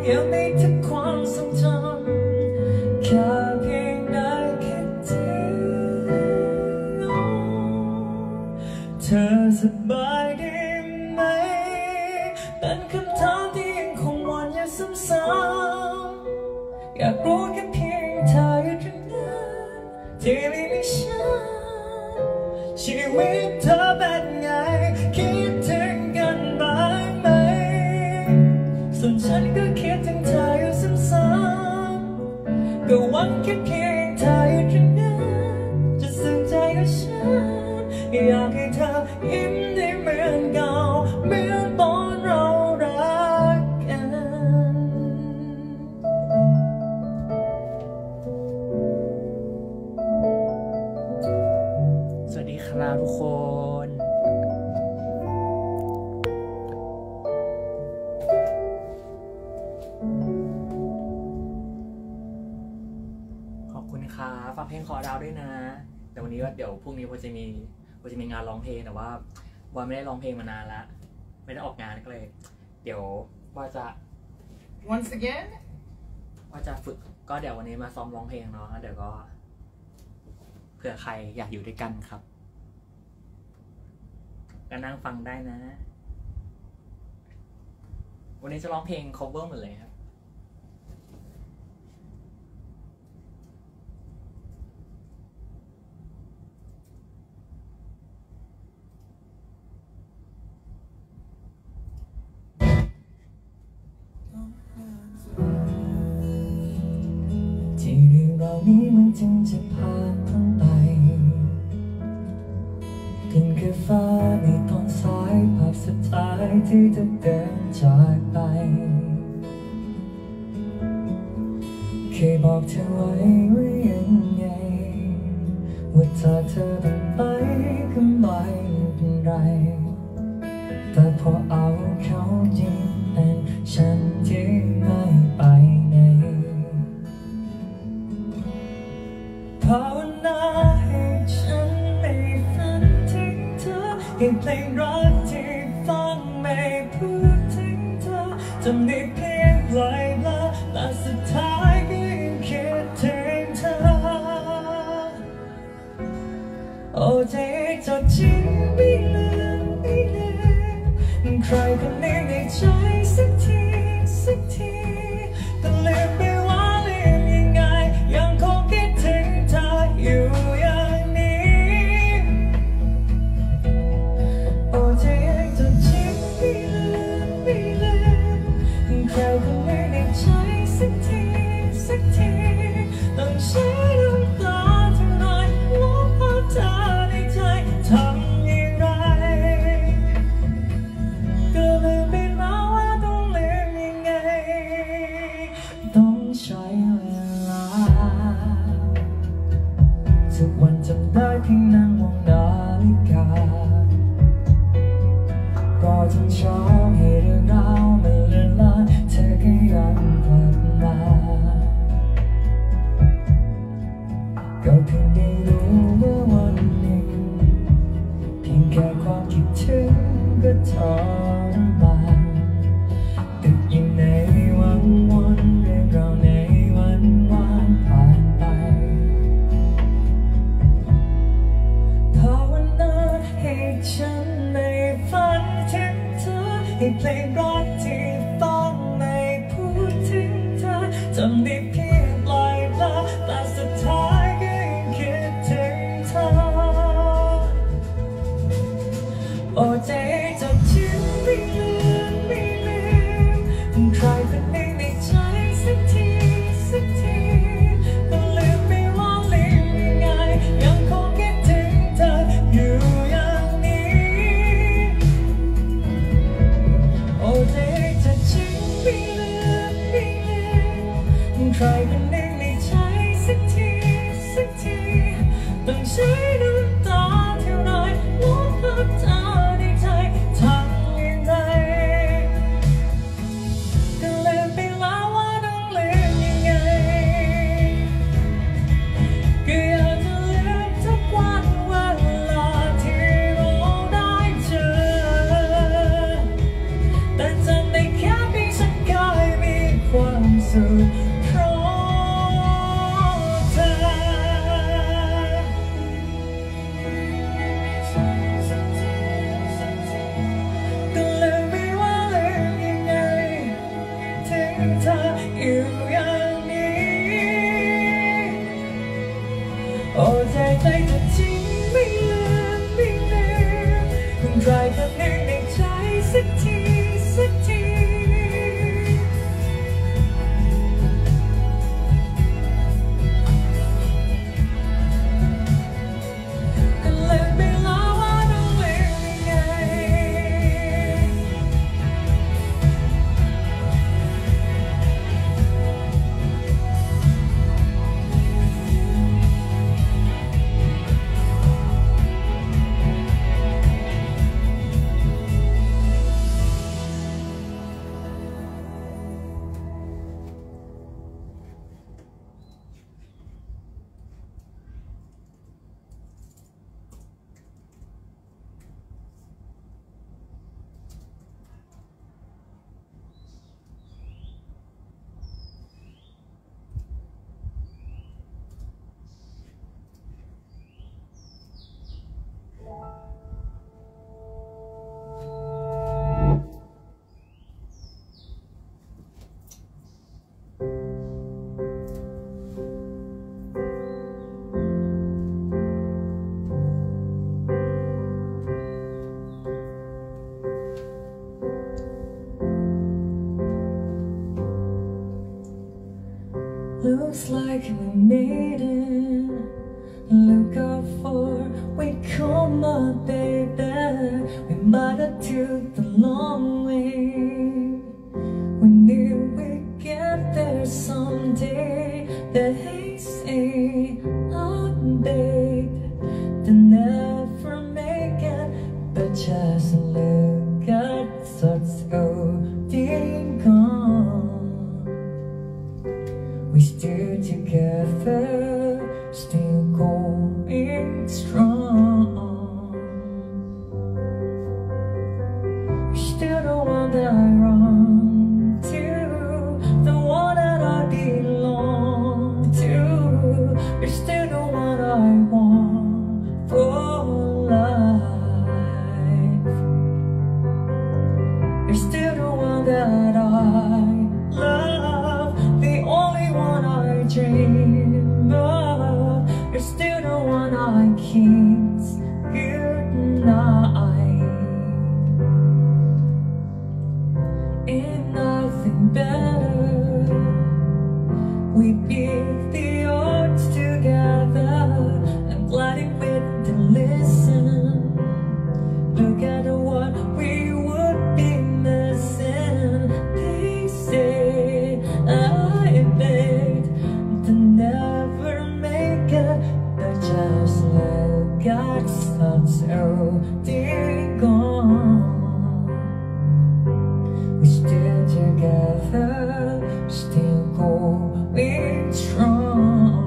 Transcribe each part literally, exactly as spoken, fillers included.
ยังมีทุกความทรงจำแค่เพียงได้คิดถึงเธอสบายดีไหมเป็นคำถามที่ยังคงวนอยู่ซ้ำๆอยากรู้แค่เพียงเธออยู่ตรงนั้นที่ไม่มีฉันชีวิตเธอเป็นไงคิดถึงกันบ้างไหมส่วนฉันก็คิดถึงเธออยู่ซ้ำๆก็หวังแค่เพียงเธออยู่ตรงนั้นจะซึ้งใจกับฉันอยากให้เธอยิ้มได้เหมือนเก่าเหมือนตอนเรารักกันสวัสดีครับทุกคนขอบคุณครับฝากเพลงขอดาวด้วยนะแต่วันนี้ว่าเดี๋ยวพรุ่งนี้ผมจะมีผมจะมีงานร้องเพลงแต่ว่าวันไม่ได้ร้องเพลงมานานแล้วไม่ได้ออกงานก็เลยเดี๋ยวว่าจะ once again ว่าจะฝึกก็เดี๋ยววันนี้มาซ้อมร้องเพลงเนาะเดี๋ยวก็เผื่อใครอยากอยู่ด้วยกันครับก็นั่งฟังได้นะวันนี้จะร้องเพลง cover หมดเลยครับที่เรื่องราวนี้มันจึงจะผ่านพ้นไปเพียงแค่ฟ้าในตอนสายภาพสุดท้ายที่เธอเดินจากไปเคยบอกเธอไว้ว่ายังไงว่าถ้าเธอต้องไปก็ไม่เป็นไรแต่พอเอาเขาจริงเป็นฉันที่ไม่ไปไหนภาวนาให้ฉันไม่ฝันถึงเธอให้เพลงรักที่ฟังไม่พูดถึงเธอจำได้เพียงปล่อยละแต่สุดท้ายก็ยังคิดถึงเธอโอ้ใจจดจริงไม่ลืมไม่ลืมใครคนหนึ่งในใจสักทีสักทีแต่ลืมไปว่าลืมยังไงยังคงคิดถึงเธออยู่อย่างนี้โอ้ใจจดจริงไม่ลืมไม่ลืมใครคนหนึ่งในใจสักทีสักทีต้องใช้น้ำตาเท่านั้นลบภาพเธอในใจทำอย่างไรก็ลืมไปแล้วว่าต้องลืมยังไงต้องใช้เวลาทุกวันจำได้เพียงนั่งมองนาฬิการอจนเช้าให้เรื่องราวมันเลือนลางเธอก็ยังกลับมาก็เพียงได้รู้ว่าวันหนึ่งเพียงแค่ความคิดถึงก็ทรมานติดอยู่ในวังวนเรื่องราวในวันวานผ่านไปภาวนาให้ฉันไม่ฝันถึงเธอให้เพลงรักที่ฟังไม่พูดถึงเธอจำได้เพียงปล่อยละแต่สุดท้ายก็ยังคิดถึงเธอโอ้ใจจดชื่อไม่ลืมไม่ลืมใครคนหนึ่งในใจสักทีสักทีก็ลืมไม่ว่าลืมยังไงยังคงคิดถึงเธออยู่อย่างนี้โอ้ใจจดชื่อไม่ลืมไม่ลืมใครสุดเพราะเธอก็เลยไม่ว่าลืมยังไงถึงเธออยู่อย่างนี้โอ้ใจใจจะทิ้งไม่ลืมไม่ลืมคุณใครคนหนึ่งในใจสักทีสักทีก็เลยไม่รู้ว่าต้องเลือกยังไงLooks like we made it. Look out for we come up, baby. We might have took the long way. We knew we'd get there someday. They say I'm big, they never make it, but just look at what's going on. We stood together, still going strong. You're still the one that I run to, the one that I belong to. You're still the one I want for life. You're still the one that I love, the only one I dream of. You're still the one I kiss goodnight. Ain't nothing better. We beat the odds together. I'm glad it with to listen. Look at what we would be missing. They say I begged to never make it, but just look at such a gone. We still together, still going strong.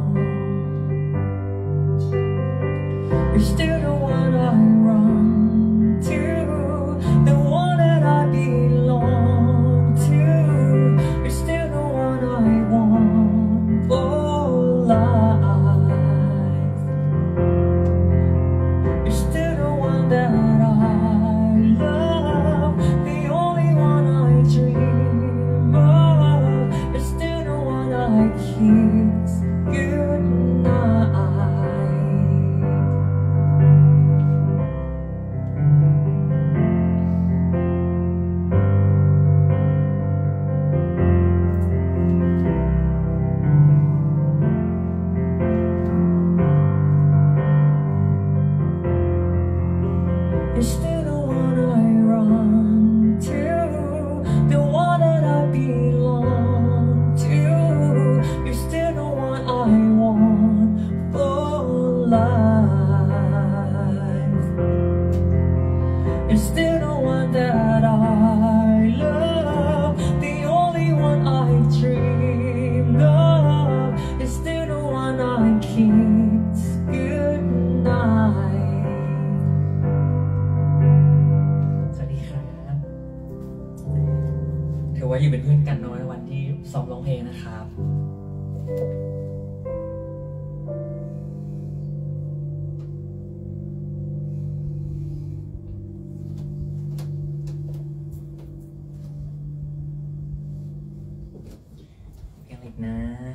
You're still the one I run to, the one that I belong to. You're still the one I want for life. You're still the one that I love, the only one I dream of. อว่าอยู่เป็นเพื่อนกันเนาะในวันที่ซ้อมร้องเพลงนะครับเพลงอีกนะ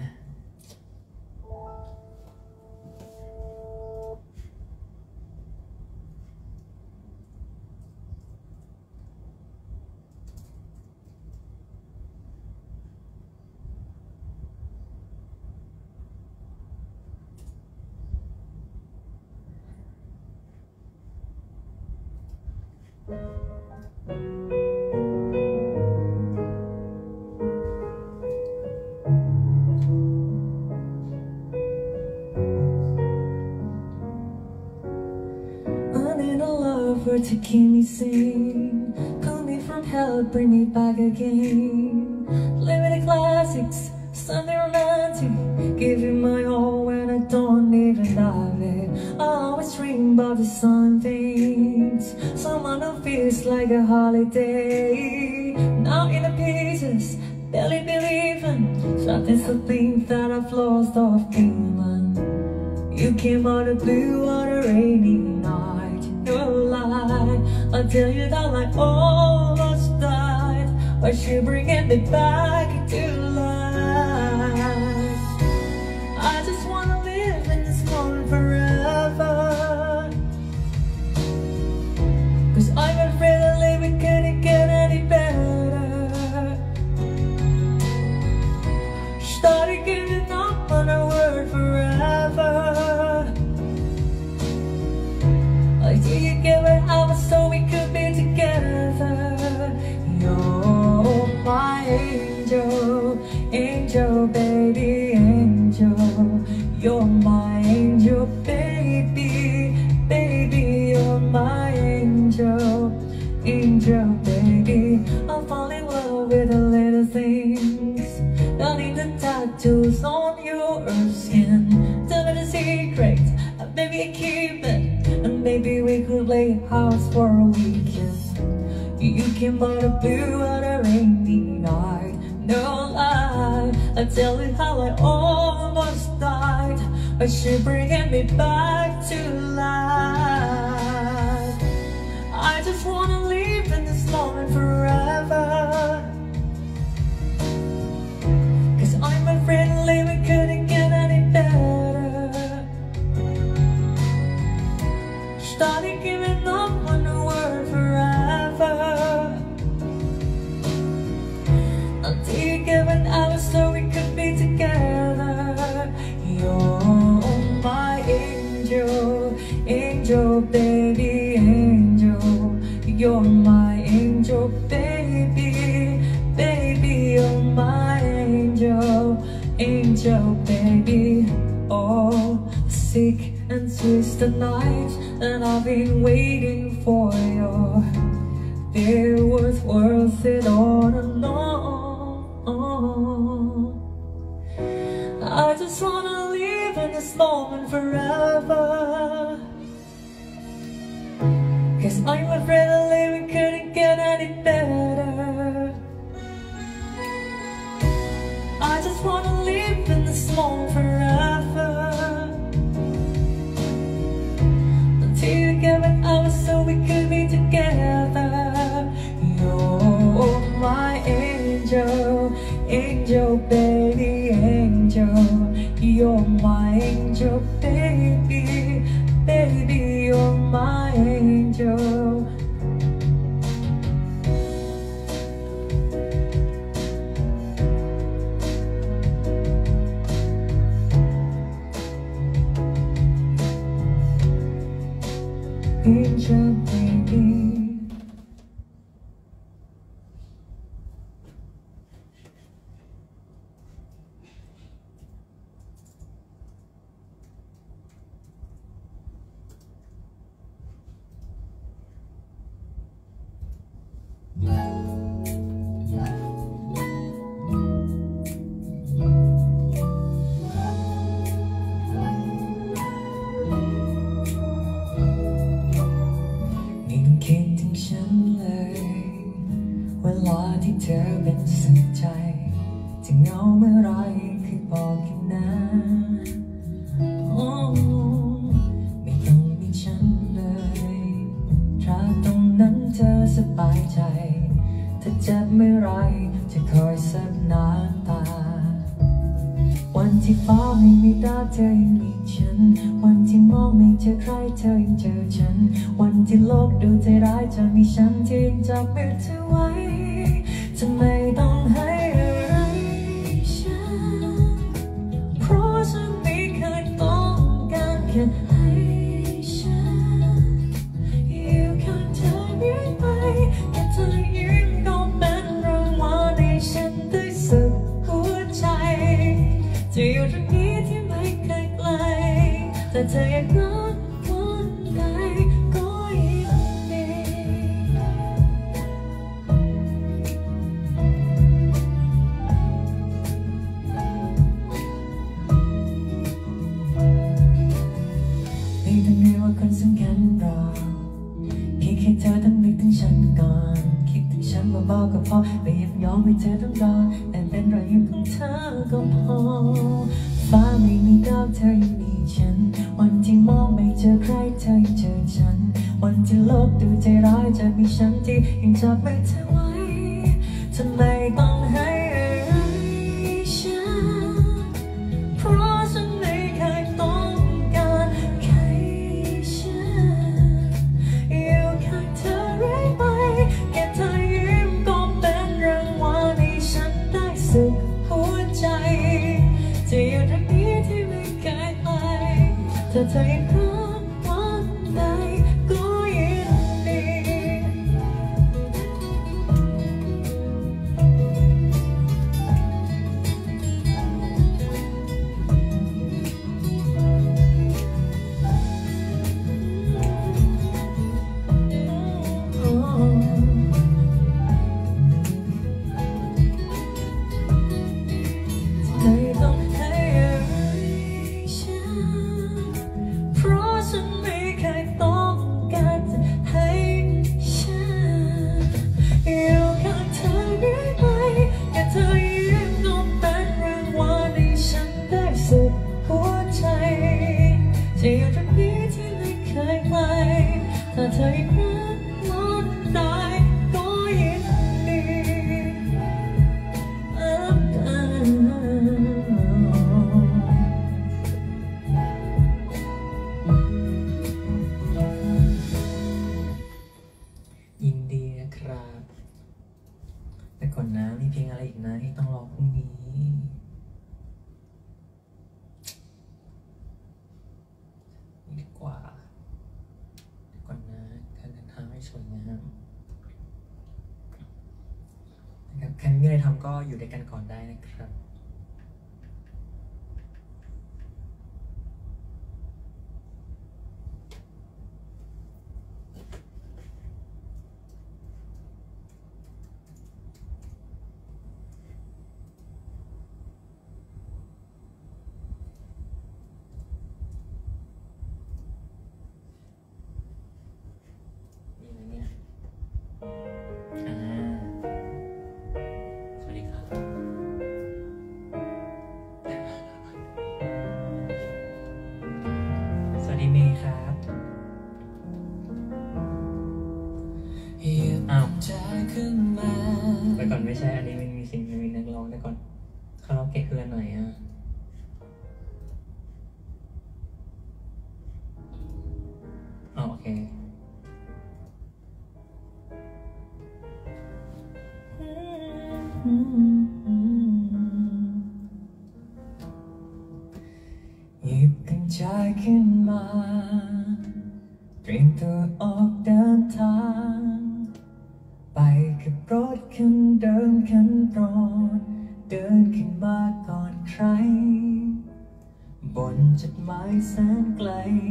To keep me sane, call me from hell, bring me back again. Play with the classics, something romantic. Give you my all when I don't even have it. I always dream about the sun things, someone who feels like a holiday. Now in the pieces, barely believing, something's the thing that I've lost off feeling. You came out of blue on a rainy night, no lie. I tell you that I almost died, but you're bringing me back to life. I just wanna live in this moment forever, cause I'm afraid that living couldn't get any better. Started giving up on our word forever. I did give it hours so we could be together. You're my angel, angel, baby, angel. You're my angel, baby, baby, you're my angel, angel, baby. I'll fall in love with the little things, not in the tattoos on your skin. Tell me the secret, maybe keep it. And maybe we could play house for a weekend. You came out of blue on a rainy night, no lie. I tell you how I almost died, but you're bringing me back to life. I just wanna live in this moment forever, cause I'm afraid living couldn't get any better. Started giving up on the word forever, until you gave an hour so we could be together. You're my angel, angel, baby, angel. You're my angel, baby, baby, you're my angel, angel, baby. Oh, sick and twisted nights, and I've been waiting for you. It was worth it all along. I just wanna live in this moment forever, cause I'm afraid that living couldn't get any better. I just wanna live in this moment forever, until you gave it hours so we could be together. You're my angel, angel, baby, angel. You're my angel, baby, baby, you're my angel. Angel, baby. ลาที่เธอเป็นสุขใจจะเหงาเมื่อไรคือบอกกันนะโอ้ไม่ต้องมีฉันเลยถ้าตรงนั้นเธอสบายใจถ้าเจ็บเมื่อไรจะคอยซับน้ำตาวันที่ฟ้าไม่มีดาวเธอยังมีฉันวันที่มองไม่เจอใครเธอยังเจอฉันวันที่โลกดูใจร้ายจะมีฉันที่ยังจับมือเธอไว้จะไม่ต้องให้อะไรฉันเพราะฉันไม่เคยต้องการแค่ให้ฉันอยู่ข้างเธอเรื่อยไปแค่เธอยิ้มก็เป็นรางวัลให้ฉันได้สุขหัวใจจะอยู่ตรงนี้ที่ไม่เคยไกลแต่เธออยากรักวันใดก็ยินดีไม่ต้องเรียกว่าคนสำคัญหรอกแค่แค่เธอต้องนึกถึงฉันก่อนคิดถึงฉันเบาๆก็พอไม่ยังยอมให้เธอต้องรอแต่เป็นรอยยิ้มของเธอก็พอฟ้าไม่มีดาวเธอยังมีฉันวันที่มองไม่เจอใครเธอยังเจอฉันวันที่โลกดูใจร้ายจะมีฉันที่ยังจับมือเธอไว้ทำไมต้องให้อะไรฉันเพราะฉันไม่เคยต้องการใครฉันอยู่ข้างเธอเรื่อยไปแค่เธอยิ้มก็เป็นรางวัลให้ฉันได้สุขหัวใจจะอยู่ตรงนี้ที่ไม่ไกลไปถ้าเธอยังรักวันใดก็ยินดีไม่ต้องให้อะไรฉันเพราะฉันไม่เคยต้องการจะให้ฉันอยู่ข้างเธอเรื่อยไปแค่เธอยิ้มก็เป็นรางวัลให้ฉันได้สุขหัวใจจะอยู่ตรงนี้ที่ไม่เคยไกลถ้าเธอยังรักวันใดก็ยินดียินดีนะครับแต่ก่อนนะมีเพลงอะไรอีกนะที่ต้องรอพรุ่งนี้ดีกว่าเดี๋ยวก่อนนะการเดินทางให้สวยงามนะครับใครไม่มีอะไรทำก็อยู่ด้วยกันก่อนได้นะครับดีเมย์ครับอ้าวไปก่อนไม่ใช่อันนี้มันมีสิ่งมีนักร้องได้ก่อนคาราโอเกะคืออันไหนอ่ะอ๋อโอเคหยิบกันใจขึ้นมาเตรียมตัวออกเดินทางไปกับรถคันเดิมคันโปรดเดินขึ้นมาก่อนใครบนจุดหมายแสนไกล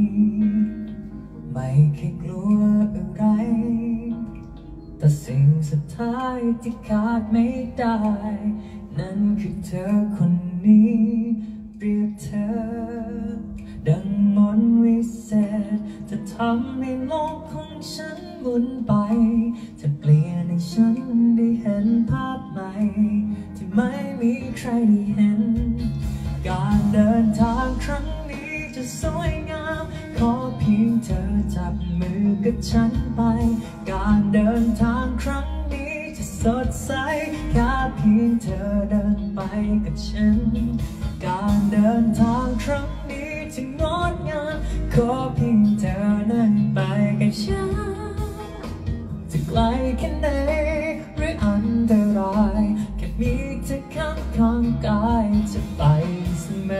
ไม่เคยกลัวอะไรแต่สิ่งสุดท้ายที่ขาดไม่ได้นั่นคือเธอคนนี้เปรียบเธอดังมนต์วิเศษจะทำให้โลกของฉันหมุนไปจะเปลี่ยนให้ฉันได้เห็นภาพใหม่ที่ไม่มีใครได้เห็นการเดินทางครั้งนี้จะสวยงามขอเพียงเธอจับมือกับฉันไปการเดินทางครั้งนี้จะสดใสแค่เพียงเธอเดินไปกับฉันการเดินทางครั้งนี้จะงดงามขอเพียงเธอเดินไปกับฉันจะไกลแค่ไหนหรืออันตรายแค่มีเธอข้างข้างกายจะไปเสม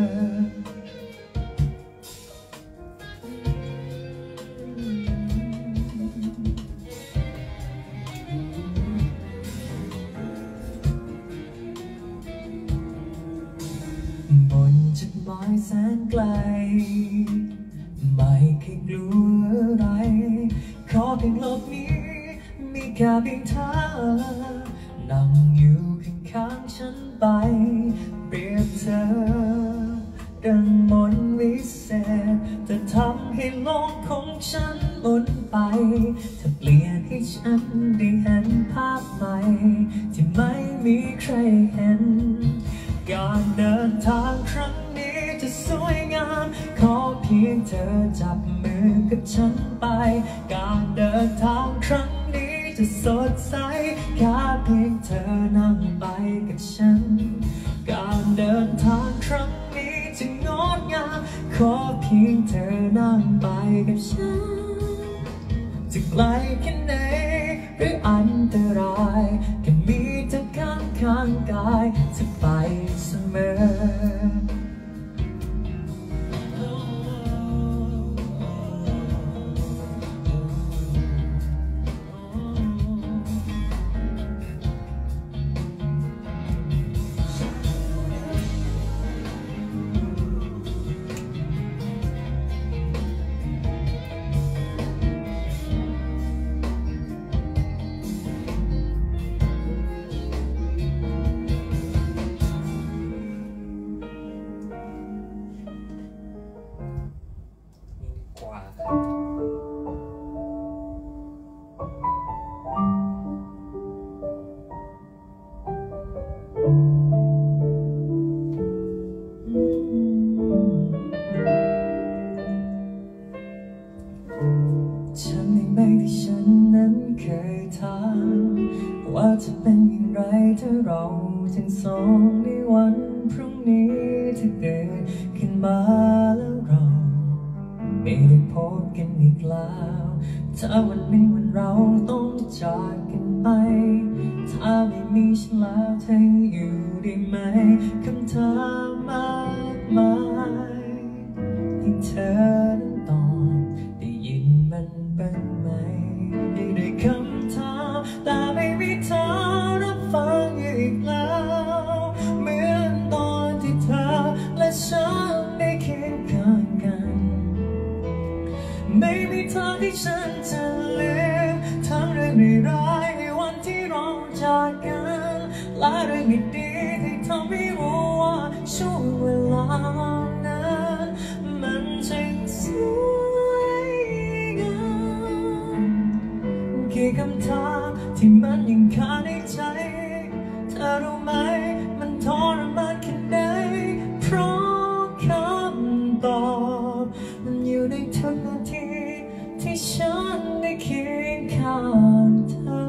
อบนจุดหมายแสนไกลไม่เคยกลัวอะไรขอเพียงโลกนี้มีแค่เพียงเธอนั่งอยู่ข้างๆฉันไปเปรียบเธอดังมนต์วิเศษจะทำให้โลกของฉันหมุนไปเธอเปลี่ยนให้ฉันได้เห็นภาพใหม่ที่ไม่มีใครเห็นการเดินทางครั้งนี้จะสวยงามขอเพียงเธอจับมือกับฉันไปการเดินทางครั้งนี้จะสดใสแค่เพียงเธอนั่งไปกับฉันการเดินทางครั้งนี้จะงดงามขอเพียงเธอนั่งไปกับฉันจะไกลแค่ไหนหรืออันตรายแค่มีเธอข้างข้างกายจะไปเสมอฉันในไม่ที่ฉันนั้นเคยถามว่าจะเป็นอย่างไรถ้าเราทั้งสองในวันพรุ่งนี้จะเกิดขึ้นมาแล้วเราไม่ได้พบกันอีกแล้วถ้าวันหนึ่งวันเราต้องจากกันไปถ้าไม่มีฉันแล้วเธออยู่ได้ไหมคำถามมากมายที่เธอนั้นตอบได้ยินมันบ้างไหมได้ด้วยคำถามแต่ไม่มีเธอรับฟังอีกแล้วเหมือนตอนที่เธอและฉันได้เคียงข้างกันไม่มีทางที่ฉันจะลืมทั้งเรื่องร้ายในวันที่เราจากกันและเรื่องดีๆที่ทำให้รู้ว่าช่วงเวลานั้นมันช่างสวยงามกี่คำถามที่มันยังคาในใจเธอรู้ไหมมันทรมานแค่ไหนเพราะคำตอบมันอยู่ในทุกนาทีที่ฉันได้เคียงข้างเธอ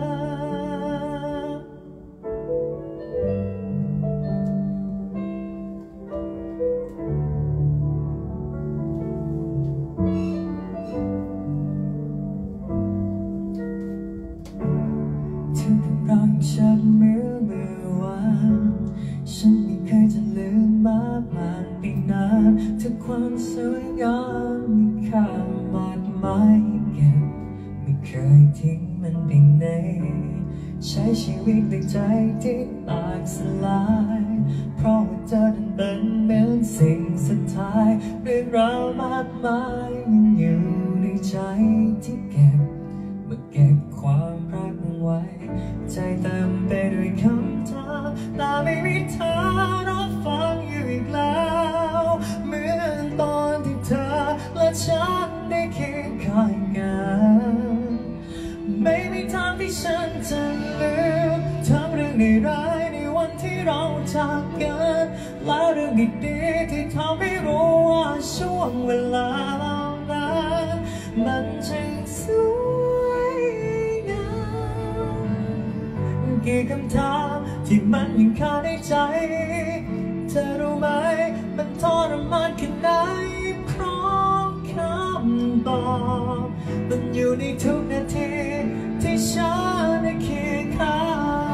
ทุกเรื่องราวยังชัดเหมือนเมื่อวานฉันไม่เคยจะลืมมาผ่านไปนานทุกความสวยงามมีค่ามากมายเก็บไม่เคยทิ้งมันไปไหนใช้ชีวิตด้วยใจที่แตกสลายเพราะว่าเธอนั้นเป็นเหมือนสิ่งสุดท้ายเรื่องราวมากมายมันอยู่ในใจที่เก็บมาเก็บความรักมันไว้ใจเต็มไปด้วยคำถามแต่ไม่มีเธอรับฟังอยู่อีกแล้วเหมือนตอนที่เธอและฉันได้เคียงข้างกันไม่มีทางที่ฉันจะในร้ายในวันที่เราจากกันและเรื่องดีๆที่ทำให้รู้ว่าช่วงเวลาเหล่านั้นมันช่างสวยงามกี่คำถามที่มันยังคาในใจเธอรู้ไหมมันทรมานแค่ไหนเพราะคำตอบมันอยู่ในทุกนาทีที่ฉันได้เคียงข้าง